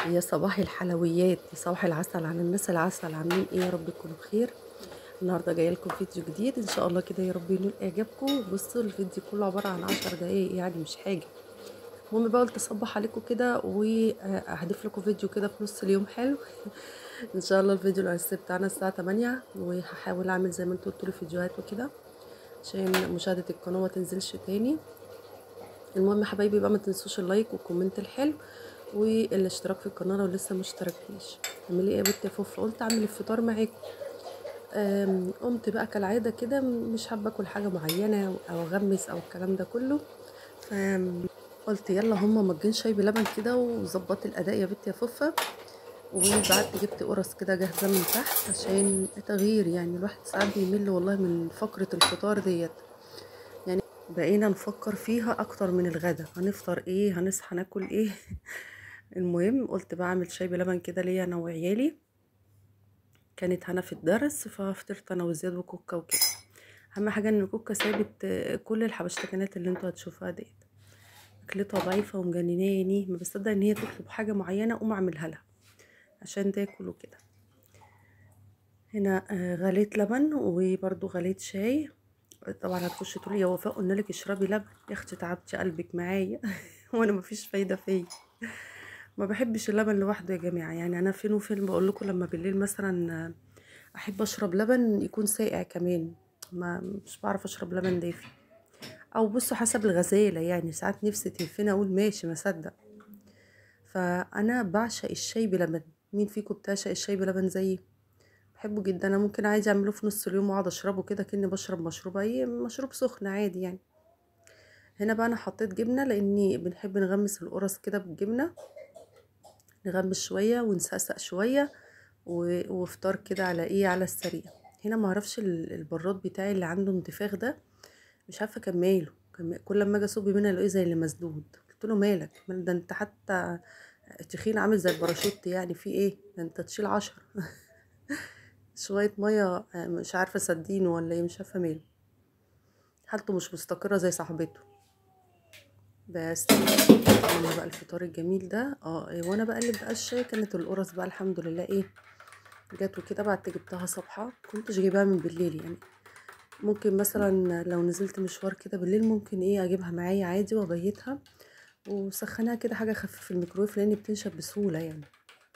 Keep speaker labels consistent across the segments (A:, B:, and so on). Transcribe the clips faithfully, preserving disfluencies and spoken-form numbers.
A: يا صباح الحلويات، يا صباح العسل على الناس العسل. عاملين ايه؟ يا رب تكونوا بخير. النهارده جايه لكم فيديو جديد ان شاء الله كده، يا رب ينول اعجابكم. بصوا الفيديو كله عباره عن عشر دقايق يعني، مش حاجه. المهم بقى قلت اصبح عليكم كده واهدف لكم فيديو كده في نص اليوم حلو. ان شاء الله الفيديو الاساسي بتاعنا الساعه تمانية، وهحاول اعمل زي ما انتوا قلتوا لي فيديوهات وكده عشان مشاهده القناه ما تنزلش تاني. المهم يا حبايبي بقى، ما تنسوش اللايك والكومنت الحلو والاشتراك في القناه لو لسه ما اشتركتيش. اعملي ايه يا بنتي يا فوفا؟ قلت اعمل الفطار معاكم. أم، قمت بقى كالعاده كده، مش حابه اكل حاجه معينه او اغمس او الكلام ده كله. فقلت يلا هما مجين شاي بلبن كده وظبطت الاداء يا بنتي يا فوفا. وبعدت جبت قرص كده جاهزه من تحت عشان تغيير، يعني الواحد ساعات بيمل والله من فقره الفطار ديت. يعني بقينا نفكر فيها اكتر من الغدا، هنفطر ايه، هنصحى ناكل ايه. المهم قلت بقى اعمل شاي بلبن كده ليا انا وعيالي. كانت هنا في الدرس ففطرت انا وزياد وكوكا وكده. اهم حاجه ان كوكا سابت كل الحبشتكنات اللي انتوا هتشوفوها ديت. اكلتها ضعيفه ومجنناني، ما بصدق ان هي تطلب حاجه معينه اقوم اعملها لها عشان تاكل وكده. هنا آه، غليت لبن وبرده غليت شاي. طبعا هتخش تقولي يا وفاء قلنا لك اشربي لبن، يا اختي تعبتي قلبك معايا. وانا مفيش فايده فيا. ما بحبش اللبن لوحده يا جماعه، يعني انا فين وفين بقول لكم لما بالليل مثلا احب اشرب لبن يكون ساقع كمان. ما مش بعرف اشرب لبن دافي، او بصوا حسب الغزاله، يعني ساعات نفسي تهفني اقول ماشي ما صدق. فانا بعشق الشاي بلبن. مين فيكم بتعشق الشاي بلبن زيي؟ بحبه جدا. انا ممكن عايزه اعمله في نص اليوم واقعد اشربه كده كأني بشرب مشروب، اي مشروب سخن عادي يعني. هنا بقى انا حطيت جبنه لاني بنحب نغمس القرص كده بالجبنه، نغمس شويه ونسقسق شويه و- وفطار كده على ايه، على السريع. هنا ما اعرفش ال- البراد بتاعي اللي عنده انتفاخ ده، مش عارفه كان ماله. كان م- كل ما اجي اصب منها الاقيه زي اللي مسدود. قلت له مالك؟ مال ده انت حتى تخين عامل زي الباراشوت، يعني في ايه ده انت تشيل عشرة. شويه ميه آه، مش عارفه سدينه ولا ايه، مش عارفه ماله. حالته مش مستقره زي صاحبته. بس عملنا بقى الفطار الجميل ده. اه إيه، وانا بقلب بقى الشاي كانت القرص بقى الحمد لله ايه جت وكده. بعد جبتها صبحة، كنتش جايباها من بالليل يعني. ممكن مثلا لو نزلت مشوار كده بالليل ممكن ايه اجيبها معايا عادي وابيتها وسخنها كده حاجه خفيفه في الميكرويف لان بتنشف بسهوله يعني.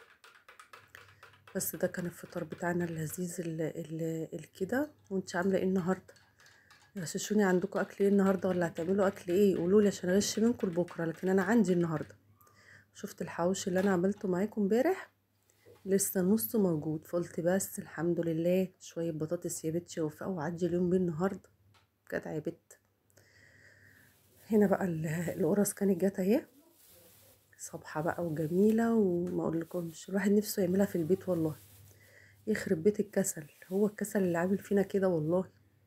A: بس ده كان الفطار بتاعنا اللذيذ الكده. وانت عامله ايه النهارده؟ غششوني عندكم اكل ايه النهارده، ولا هتعملوا اكل ايه؟ قولوا لي عشان اغش منكم لبكره، لكن انا عندي النهارده. شفت الحواوشي اللي انا عملته معاكم امبارح؟ لسه نصه موجود، فقلت بس الحمد لله شويه بطاطس يا بتشي وفاء وعدي اليوم بيه النهارده. جدع يا بت. هنا بقى ال- القرص كانت جت اهي صبحة بقى وجميلة، وما اقولكمش الواحد نفسه يعملها في البيت والله. يخرب بيت الكسل، هو الكسل اللي عامل فينا كده والله.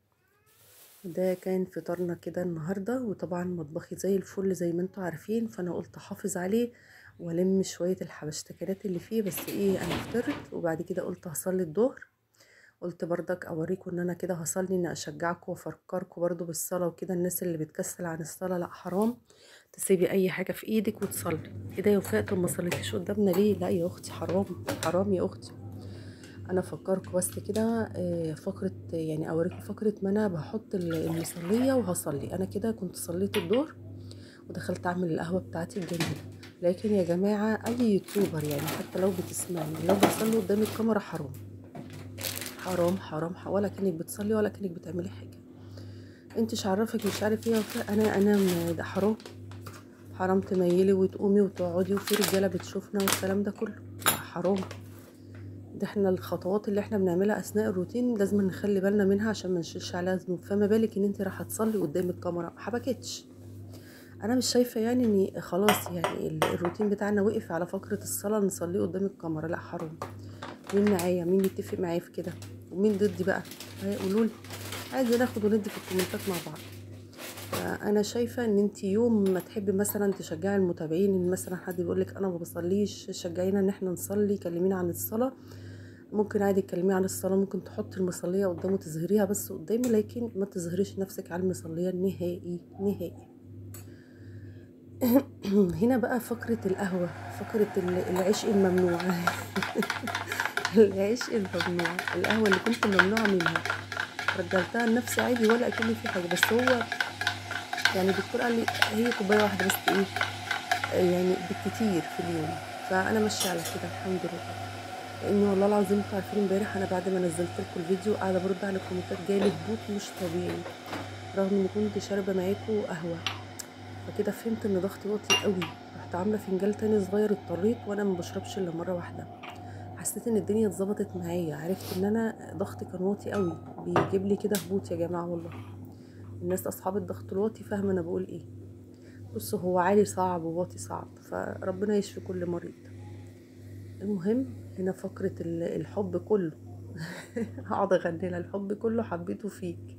A: ده كان فطارنا كده النهاردة، وطبعا مطبخي زي الفل زي ما انتوا عارفين، فانا قلت احافظ عليه والم شوية الحبشتكنات اللي فيه. بس ايه، انا فطرت وبعد كده قلت هصلي الظهر. قلت برضك اوريكم ان انا كده هصلي، ان اشجعكم وافكركم برضو بالصلاة وكده. الناس اللي بتكسل عن الصلاة لا، حرام تسيبي اي حاجة في ايدك وتصلي. ايه ده يا وفاء؟ طب ما صليتيش قدامنا ليه؟ لا يا اختي حرام، حرام يا اختي. انا فكرك بس كده آه، فقره يعني اوريكم فقره ما انا بحط المصليه وهصلي. انا كده كنت صليت الظهر ودخلت اعمل القهوه بتاعتي الجميله. لكن يا جماعه اي يوتيوبر يعني حتى لو بتسمعني لو بتصلي قدام الكاميرا حرام حرام حرام، ولا كانك بتصلي ولا كانك بتعملي حاجه. انت مش عارفك مش عارف ايه وفاء، انا انا م- ده حرام. حرام تميلي وتقومي وتقعدي وفي رجاله بتشوفنا والكلام ده كله. حرام. ده احنا الخطوات اللي احنا بنعملها اثناء الروتين لازم نخلي بالنا منها عشان ما نشيلش عليها ذنوب، فما بالك ان انت رايحه تصلي قدام الكاميرا ما حبكتش. انا مش شايفه يعني ان خلاص يعني ال- الروتين بتاعنا وقف على فقره الصلاه نصليه قدام الكاميرا، لا حرام. مين معايا؟ مين يتفق معايا في كده؟ ومين ضدي بقى؟ قولوا لي. عايزه ناخد وندي في الكومنتات مع بعض. فانا شايفه ان انت يوم ما تحبي مثلا تشجعي المتابعين، ان مثلا حد بيقول لك انا ما بصليش شجعينا ان احنا نصلي، كلمينا عن الصلاه. ممكن عادي تكلميه عن الصلاة، ممكن تحطي المصلية قدامه تظهريها بس قدامي، لكن ما تظهريش نفسك على المصلية نهائي نهائي. هنا بقى فقرة القهوة، فقرة العشق الممنوع. العشق الممنوع، القهوة اللي كنت ممنوعة منها رجعتها لنفسي عادي ولا اكن في حاجة. بس هو يعني الدكتور قال لي هي كوباية واحدة بس، ايه يعني بالكتير في اليوم، فانا ماشية على كده الحمد لله. لاني والله العظيم انتوا عارفين امبارح انا بعد ما نزلت لكم الفيديو قاعدة برد على الكومنتات، جالي هبوط مش طبيعي رغم اني كنت شاربة معاكم قهوة. فكده فهمت ان ضغطي واطي قوي، رحت عامله فنجان تاني صغير، اضطريت وانا ما بشربش الا مره واحده. حسيت ان الدنيا اتظبطت معايا، عرفت ان انا ضغطي كان واطي قوي، بيجيب لي كده هبوط يا جماعه والله. الناس اصحاب الضغط الواطي فاهمه انا بقول ايه. بصوا هو عالي صعب وواطي صعب، فربنا يشفي كل مريض. المهم هنا فقره الحب كله. هقعد اغني لها الحب كله حبيته فيك،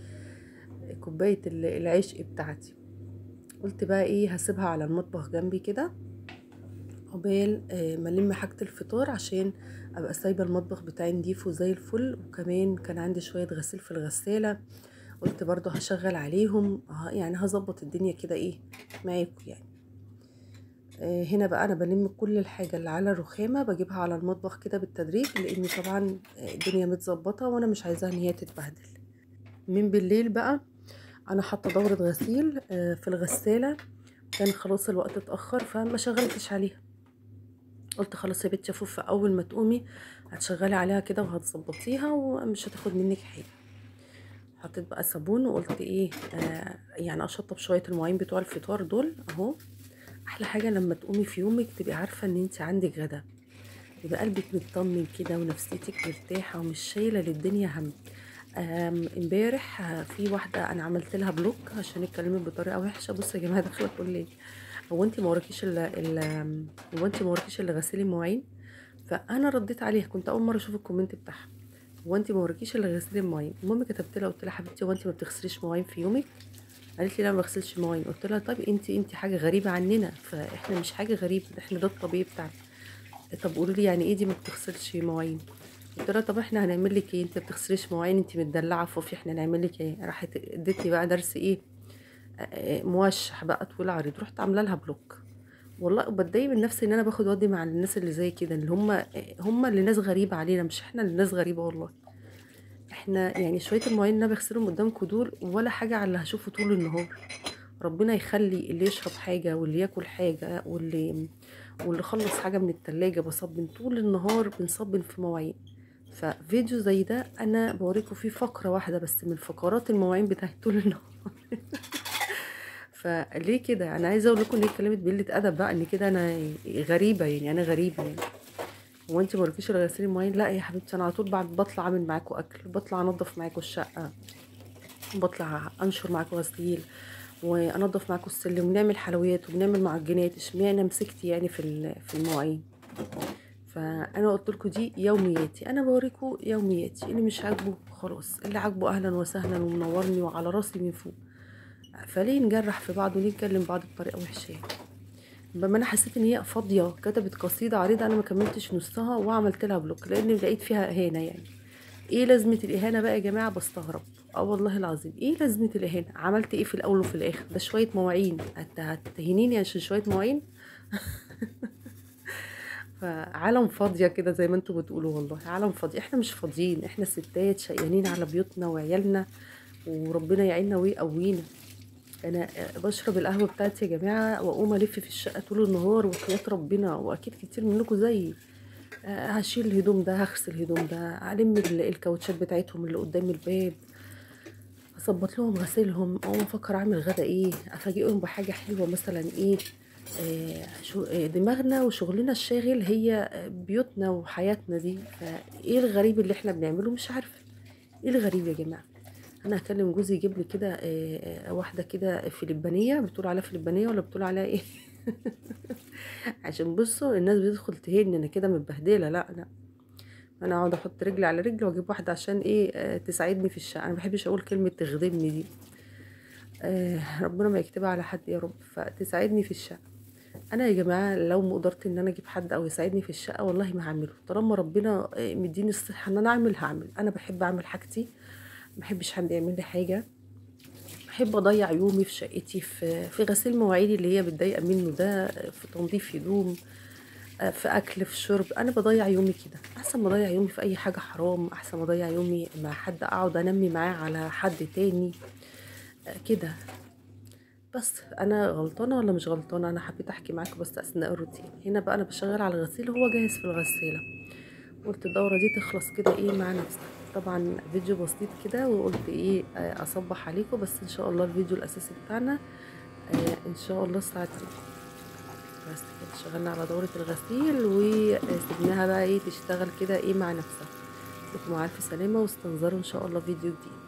A: كوبايه العشق بتاعتي. قلت بقى ايه، هسيبها على المطبخ جنبي كده عقبال ما الم حاجه الفطار، عشان ابقى سايبه المطبخ بتاعي نضيف وزي الفل. وكمان كان عندي شويه غسيل في الغساله، قلت برضو هشغل عليهم يعني هظبط الدنيا كده ايه معاكم يعني. هنا بقى انا بلم كل الحاجه اللي على الرخامه بجيبها على المطبخ كده بالتدريج، لان طبعا الدنيا متظبطه وانا مش عايزاها ان هي تتبهدل. من بالليل بقى انا حاطه دوره غسيل في الغساله، كان خلاص الوقت اتاخر فما شغلتش عليها. قلت خلاص يا بنتي فوفة اول ما تقومي هتشغلي عليها كده وهتظبطيها ومش هتاخد منك حاجه. حطيت بقى صابون وقلت ايه آه يعني اشطب شويه المواعين بتوع الفطار دول اهو. احلى حاجه لما تقومي في يومك تبقي عارفه ان انت عندك غدا، يبقى قلبك مطمن كده ونفسيتك مرتاحه ومش شايله للدنيا هم. امبارح في واحده انا عملت لها بلوك عشان اتكلمت بطريقه وحشه. بصوا يا جماعه داخله تقول لي هو انت ما وراكيش الا هو انت ما وراكيش الا غسيل المواعين؟ فانا رديت عليها، كنت اول مره اشوف الكومنت بتاعها، هو انت ما وراكيش الا غسيل المواعين؟ المهم كتبت لها قلت لها حبيبتي هو انت ما بتغسليش مواعين في يومك؟ قالت لي لا ما بغسلش مواعين. قلت لها طب انت انت حاجه غريبه عننا، فاحنا مش حاجه غريبه، احنا ده الطبيعي بتاعنا. طب قولوا لي يعني ايه دي ما بتغسلش مواعين؟ قلت لها طب احنا هنعمل لك ايه، انت ما بتغسليش مواعين انت متدلعه فوفي، احنا نعمل لك ايه؟ راحت ادتني بقى درس ايه موشح بقى طويل عريض، رحت عامله لها بلوك. والله بتضايق من نفسي ان انا باخد ودي مع الناس اللي زي كده، اللي هم هم اللي ناس غريبه علينا، مش احنا اللي ناس غريبه والله. احنا يعني شويه المواعين اللي انا بغسلهم قدامكم دول ولا حاجه على اللي هشوفه طول النهار. ربنا يخلي اللي يشرب حاجه واللي ياكل حاجه واللي واللي خلص حاجه من التلاجة بصبن طول النهار بنصبن في مواعين. ففيديو زي ده انا بوريكم فيه فقره واحده بس من فقرات المواعين بتاعت طول النهار. فليه كده؟ انا عايزه اقول لكم ان هي اتكلمت بقله ادب بقى، ان كده انا غريبه يعني، انا غريبه يعني. هو انت ما وراكيش غير غسيل المواعين؟ لا يا حبيبتي انا على طول بعد بطلع اعمل معاكم اكل، بطلع انضف معاكم الشقه، بطلع انشر معاكم غسيل وانضف معاكم السلم ونعمل حلويات وبنعمل معجنات. اشمعنى مسكتي يعني في في المواعين؟ فانا قلت لكم دي يومياتي، انا بوريكم يومياتي، اللي مش عاجبه خلاص، اللي عاجبه اهلا وسهلا ومنورني وعلى راسي من فوق. فليه نجرح في بعض ونتكلم بعض بطريقه وحشه؟ بما انا حسيت ان هي فاضيه كتبت قصيده عريضه انا ما كملتش نصها وعملت لها بلوك لان لقيت فيها اهانه يعني. ايه لازمه الاهانه بقى يا جماعه؟ بستغرب اه والله العظيم، ايه لازمه الاهانه؟ عملت ايه في الاول وفي الاخر؟ ده شويه مواعين، هت- هتهينيني عشان شويه مواعين؟ فعالم فاضيه كده زي ما انتوا بتقولوا، والله عالم فاضي. احنا مش فاضيين، احنا ستات شقيانين على بيوتنا وعيالنا، وربنا يعيننا ويقوينا. انا بشرب القهوه بتاعتي يا جماعه واقوم الف في الشقه طول النهار وحياه ربنا، واكيد كتير منكم زيي. هشيل الهدوم ده، هغسل الهدوم ده، الم الكاوتشات بتاعتهم اللي قدام الباب، اظبط لهم غسيلهم، اقوم افكر اعمل غدا ايه، افاجئهم بحاجه حلوه مثلا ايه. آه شو آه دماغنا وشغلنا الشاغل هي بيوتنا وحياتنا دي. فايه الغريب اللي احنا بنعمله؟ مش عارفه ايه الغريب يا جماعه. انا هكلم جوزي يجيب لي كده آه واحده كده فلبينيه، بتقول عليها فلبينيه ولا بتقول عليها ايه؟ عشان بصوا الناس بتدخل تهين انا كده متبهدله. لا لا، انا اقعد احط رجلي على رجلي واجيب واحده عشان ايه آه تساعدني في الشقه. انا ما بحبش اقول كلمه تخدمني دي، آه ربنا ما يكتبها على حد يا رب. فتساعدني في الشقه. انا يا جماعه لو ما قدرت ان انا اجيب حد او يساعدني في الشقه والله ما هعمله، طالما ربنا مديني الصحه ان انا اعمل هعمل. انا بحب اعمل حاجتي، ما بحبش حد يعمل لي حاجه. احب اضيع يومي في شقتي، في في غسيل مواعيدي اللي هي متضايقه منه ده، في تنظيف هدوم، آه، في اكل، في شرب. انا بضيع يومي كده احسن ما اضيع يومي في اي حاجه حرام، احسن ما اضيع يومي مع حد اقعد انمي معاه على حد تاني. آه، كده. بس انا غلطانه ولا مش غلطانه؟ انا حبيت احكي معاكم بس اثناء الروتين. هنا بقى انا بشغل على الغسيل، هو جاهز في الغساله. قلت الدورة دي تخلص كده ايه مع نفسها. طبعا فيديو بسيط كده، وقلت ايه آه، اصبح عليكم. بس ان شاء الله الفيديو الاساسي بتاعنا آه ان شاء الله الساعة اتنين. بس كده شغلنا على دورة الغسيل وسيبناها بقى ايه تشتغل كده ايه مع نفسها. لكم عارفة سلامة، واستنظروا ان شاء الله فيديو جديد.